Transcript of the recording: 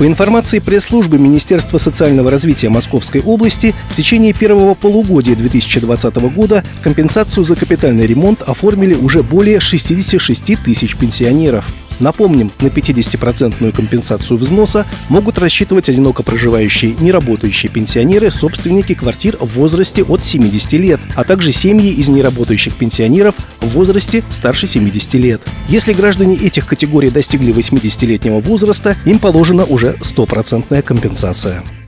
По информации пресс-службы Министерства социального развития Московской области, в течение первого полугодия 2020 года компенсацию за капитальный ремонт оформили уже более 66 тысяч пенсионеров. Напомним, на 50% компенсацию взноса могут рассчитывать одиноко проживающие неработающие пенсионеры, собственники квартир в возрасте от 70 лет, а также семьи из неработающих пенсионеров в возрасте старше 70 лет. Если граждане этих категорий достигли 80-летнего возраста, им положена уже 100% компенсация.